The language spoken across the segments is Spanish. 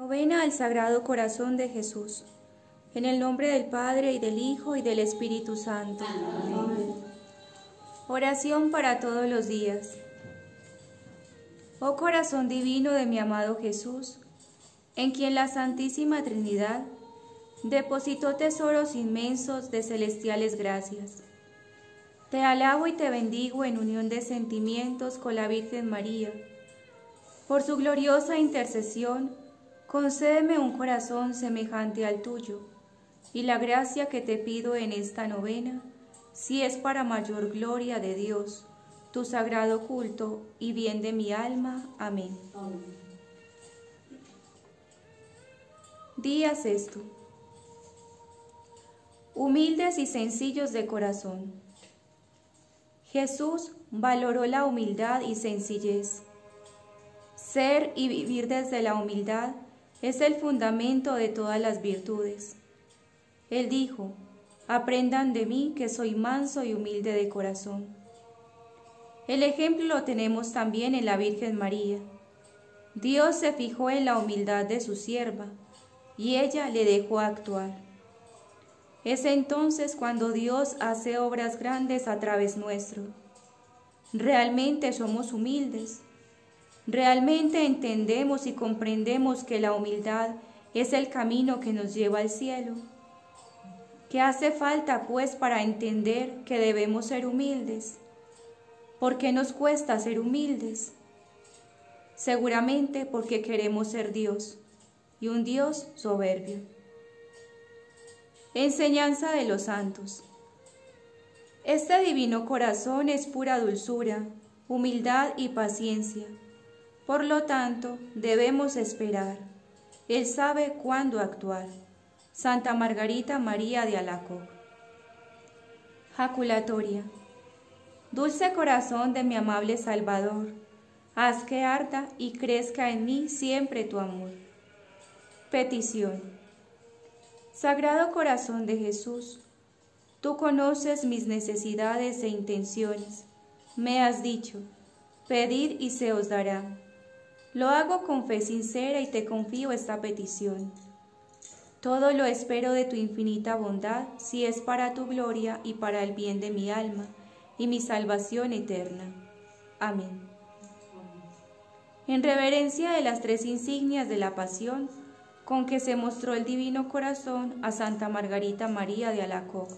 Novena al Sagrado Corazón de Jesús. En el nombre del Padre, y del Hijo, y del Espíritu Santo. Amén. Oración para todos los días. Oh corazón divino de mi amado Jesús, en quien la Santísima Trinidad depositó tesoros inmensos de celestiales gracias. Te alabo y te bendigo en unión de sentimientos con la Virgen María. Por su gloriosa intercesión, concédeme un corazón semejante al tuyo, y la gracia que te pido en esta novena, si es para mayor gloria de Dios, tu sagrado culto y bien de mi alma. Amén. Amén. Día sexto. Humildes y sencillos de corazón. Jesús valoró la humildad y sencillez. Ser y vivir desde la humildad es el fundamento de todas las virtudes. Él dijo: aprendan de mí que soy manso y humilde de corazón. El ejemplo lo tenemos también en la Virgen María. Dios se fijó en la humildad de su sierva y ella le dejó actuar. Es entonces cuando Dios hace obras grandes a través nuestro. Realmente somos humildes. Realmente entendemos y comprendemos que la humildad es el camino que nos lleva al cielo. ¿Qué hace falta, pues, para entender que debemos ser humildes? ¿Por qué nos cuesta ser humildes? Seguramente porque queremos ser Dios, y un Dios soberbio. Enseñanza de los santos. Este divino corazón es pura dulzura, humildad y paciencia. Por lo tanto, debemos esperar. Él sabe cuándo actuar. Santa Margarita María de Alacoque. Jaculatoria. Dulce corazón de mi amable Salvador, haz que arda y crezca en mí siempre tu amor. Petición. Sagrado corazón de Jesús, tú conoces mis necesidades e intenciones. Me has dicho: pedid y se os dará. Lo hago con fe sincera y te confío esta petición. Todo lo espero de tu infinita bondad, si es para tu gloria y para el bien de mi alma y mi salvación eterna. Amén. En reverencia de las tres insignias de la pasión con que se mostró el divino corazón a Santa Margarita María de Alacoque.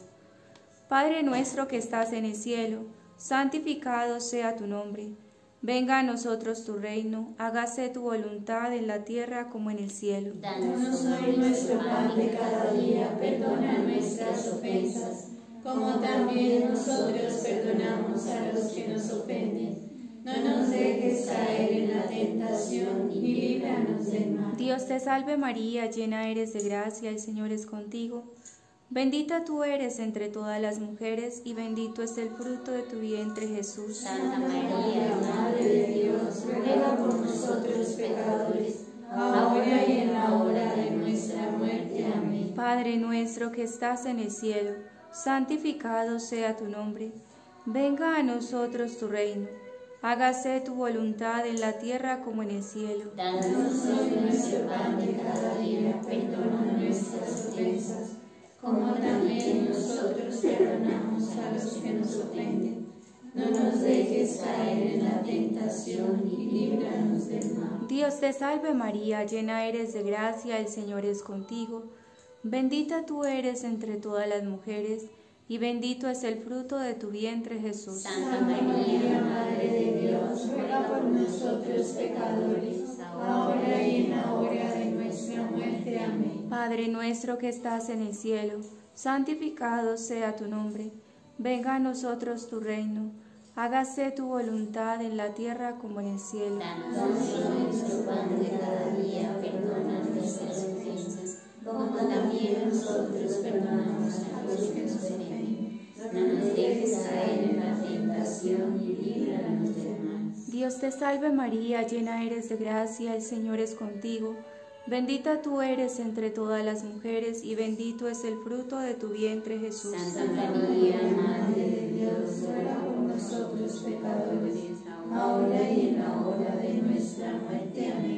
Padre nuestro que estás en el cielo, santificado sea tu nombre. Venga a nosotros tu reino, hágase tu voluntad en la tierra como en el cielo. Danos hoy nuestro pan de cada día, perdona nuestras ofensas, como también nosotros perdonamos a los que nos ofenden. No nos dejes caer en la tentación y líbranos del mal. Dios te salve María, llena eres de gracia, el Señor es contigo. Bendita tú eres entre todas las mujeres, y bendito es el fruto de tu vientre, Jesús. Santa María, Madre de Dios, ruega por nosotros pecadores, ahora y en la hora de nuestra muerte. Amén. Padre nuestro que estás en el cielo, santificado sea tu nombre. Venga a nosotros tu reino. Hágase tu voluntad en la tierra como en el cielo. Danos hoy nuestro pan de cada día, perdona nuestras ofensas, como también nosotros perdonamos a los que nos ofenden. No nos dejes caer en la tentación y líbranos del mal. Dios te salve María, llena eres de gracia, el Señor es contigo. Bendita tú eres entre todas las mujeres, y bendito es el fruto de tu vientre, Jesús. Santa María, Madre de Dios, ruega por nosotros pecadores, ahora y en la hora de nuestra muerte. Amén. Padre nuestro que estás en el cielo, santificado sea tu nombre. Venga a nosotros tu reino. Hágase tu voluntad en la tierra como en el cielo. Danos hoy nuestro pan de cada día, perdona nuestras ofensas, como también nosotros perdonamos a los que nos ofenden. No nos dejes caer en la tentación y líbranos del mal. Dios te salve María, llena eres de gracia, el Señor es contigo. Bendita tú eres entre todas las mujeres, y bendito es el fruto de tu vientre, Jesús. Santa María, Madre de Dios, ruega por nosotros pecadores, ahora y en la hora de nuestra muerte. Amén.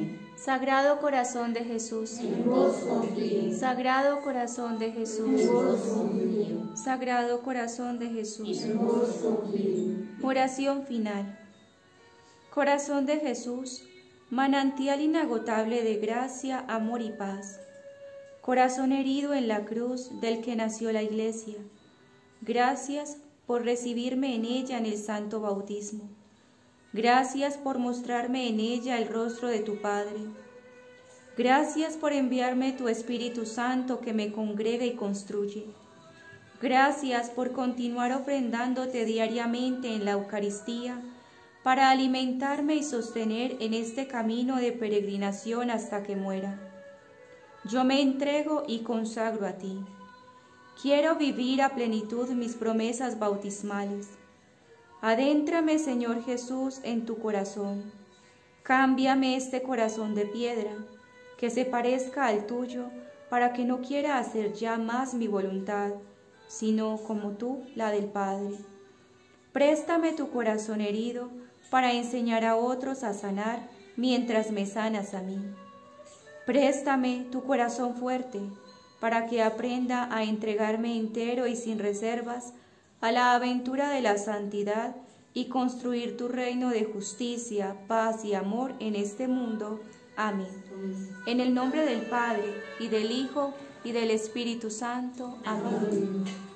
Sagrado corazón de Jesús, en vos confío, Sagrado corazón de Jesús, en vos confío, Sagrado corazón de Jesús. en vos confío. Oración final. Corazón de Jesús, manantial inagotable de gracia, amor y paz. Corazón herido en la cruz del que nació la Iglesia. Gracias por recibirme en ella en el santo bautismo. Gracias por mostrarme en ella el rostro de tu Padre. Gracias por enviarme tu Espíritu Santo que me congrega y construye. Gracias por continuar ofrendándote diariamente en la Eucaristía para alimentarme y sostener en este camino de peregrinación hasta que muera. Yo me entrego y consagro a ti. Quiero vivir a plenitud mis promesas bautismales. Adéntrame, Señor Jesús, en tu corazón. Cámbiame este corazón de piedra, que se parezca al tuyo, para que no quiera hacer ya más mi voluntad, sino como tú la del Padre. Préstame tu corazón herido, para enseñar a otros a sanar, mientras me sanas a mí. Préstame tu corazón fuerte, para que aprenda a entregarme entero y sin reservas a la aventura de la santidad y construir tu reino de justicia, paz y amor en este mundo. Amén. En el nombre del Padre, y del Hijo, y del Espíritu Santo. Amén.